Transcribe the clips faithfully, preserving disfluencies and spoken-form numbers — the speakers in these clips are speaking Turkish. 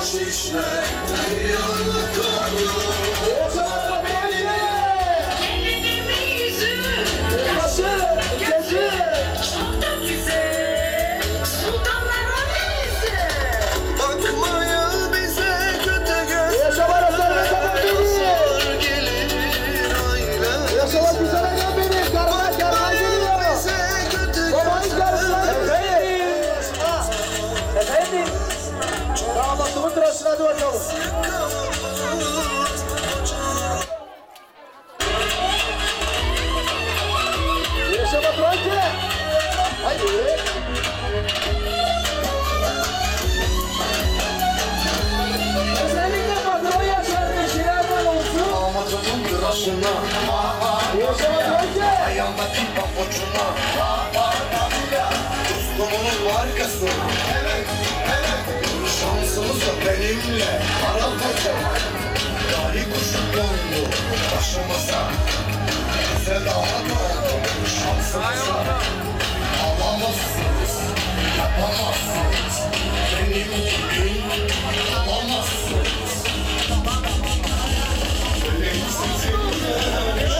Hadi bakalım. Yaşama Franke. Haydi. Özellikle patron yaşardı şeylerden olsun. Damadımın tıraşına. Yaşama Franke. Ayağımdaki papucuna. Dostumun markası. Evet, evet. Şansımız da benimle. Paramparça. Dahi kuşu kondu başımıza. Bize daha doğdu şansımıza. Alamazsınız, yapamazsınız. Benim gibi olamazsınız. Benim sizinle.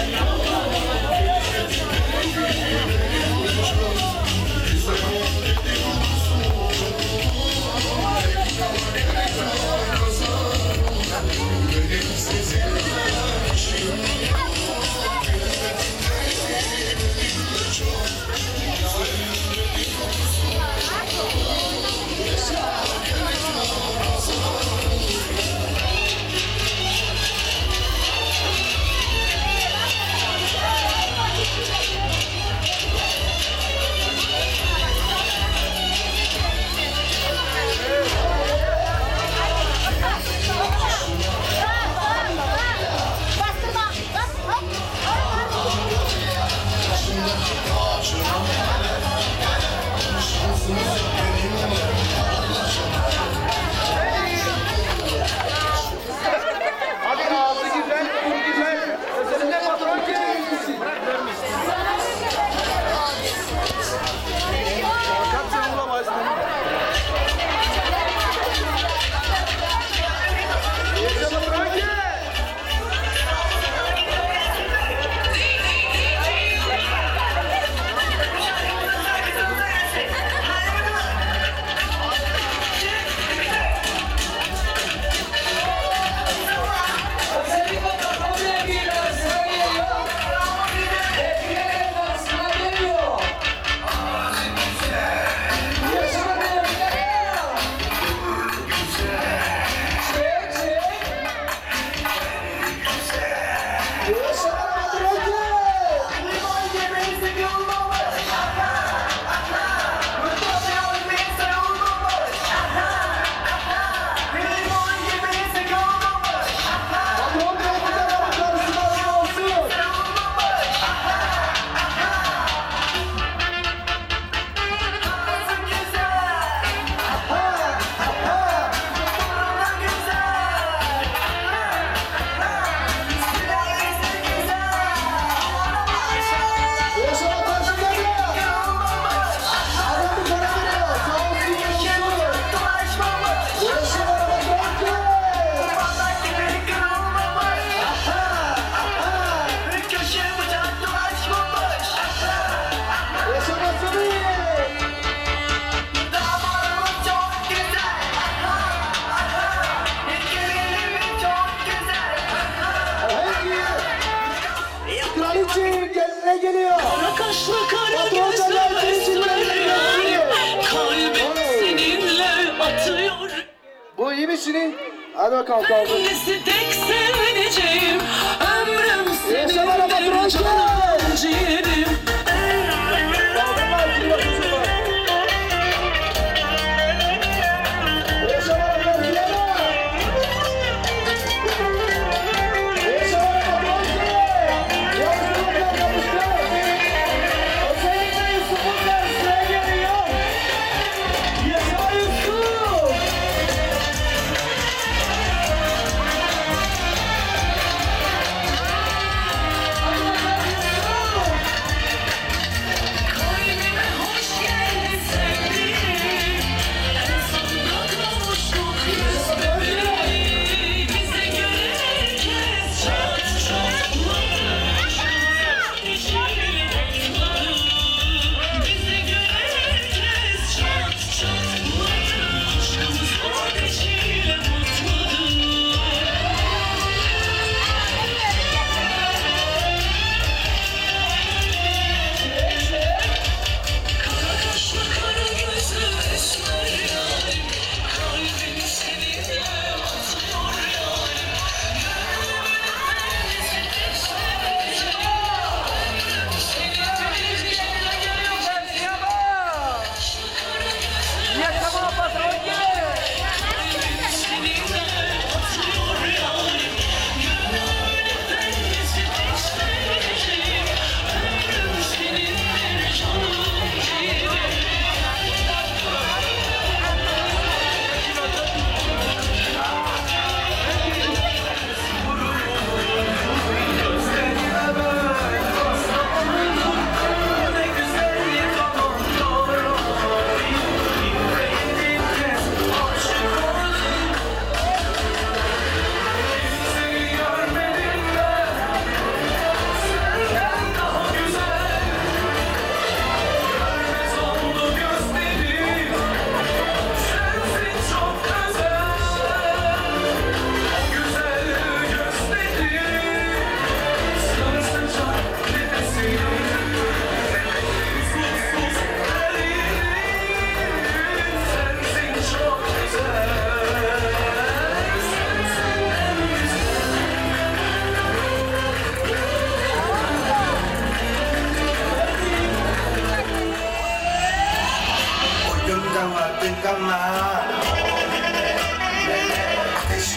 Bu iyi mi Şirin? Hadi bakalım kaldı. Nesi tek seveceğim, ömrüm Yaşama araba seninle canım ciğerim.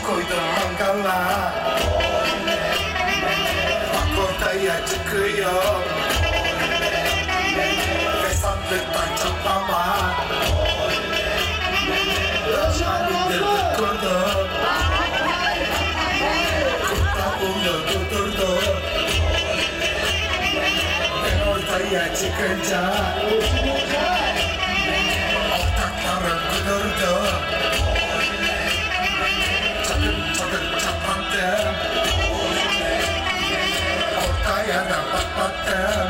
koydum mangala. Bak ortaya çıkıyor fesatlıktan çatlama. Halinde tutturdu kurtlar bunu durdurdu. Ben ortaya çıkınca ortaklarım kudurdu. Çatır çatır çatlattım, ortaya da patlattım.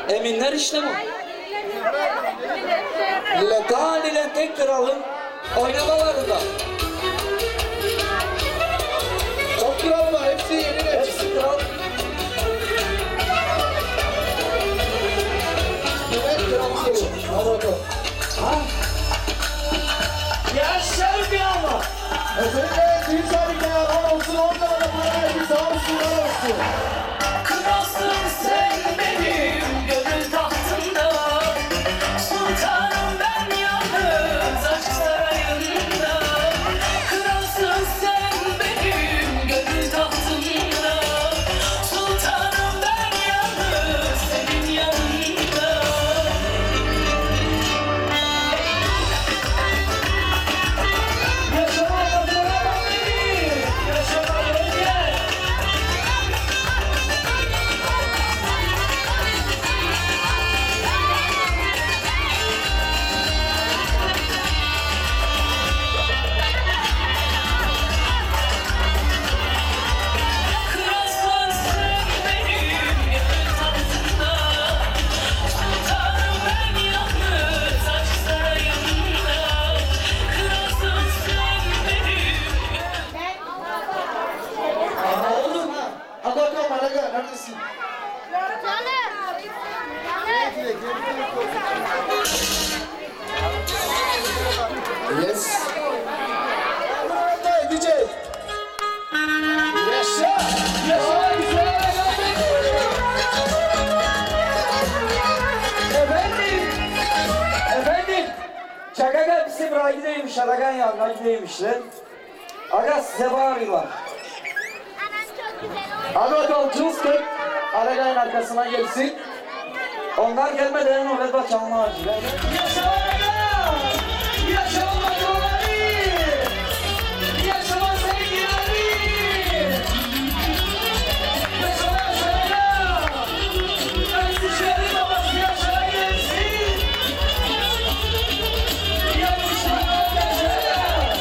Eminler işte bu. Millet Daha nilen tek kralın oynamalarında. çok kral var. Hepsi yeni nesil. Hepsi kral. Millet kralı seviyor. Hadi bakalım. Yaşar bir ama. Özellikle düğün tarihine on olsun. On tane da para verdik. Sağ olsun. Var olsun. Kralsın sen benim gönül tahtımda. Sultanım ben yalnız aşk sarayında. Kralsın sen benim gönül tahtımda. Sultanım ben yalnız senin yanında. Yaşamak adına beni, yaşamak özel. Kralsın sen benim gönül tahtımda. Sultanım ben yalnız aşk sarayında. Kralsın sen benim. Oğlum. Hadi bakalım. Hadi bakalım. Neredesin? Yes. Hadi D J. Yaşa. Yaşa güzel. Efendim. Efendim. Çakaga bizim buraya gideymiş. Aragan yanına gideymişler. Aga size bağırıyorlar. Hadi bakalım. Jules Tek. Aragay'ın arkasına gelsin. Onlar gelmeden o veda çalma acılar. Yaşamak olabilir. Yaşamak sevgileri. Yaşamak yaşamak. Ben sıçrarım babası yaşamak gelsin. Yaşamak yaşamak.